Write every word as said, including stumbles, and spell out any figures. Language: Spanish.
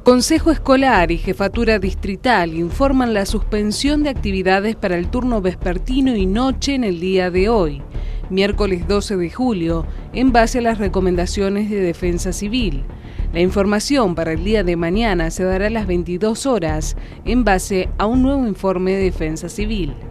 Consejo Escolar y Jefatura Distrital informan la suspensión de actividades para el turno vespertino y noche en el día de hoy, miércoles doce de julio, en base a las recomendaciones de Defensa Civil. La información para el día de mañana se dará a las veintidós horas, en base a un nuevo informe de Defensa Civil.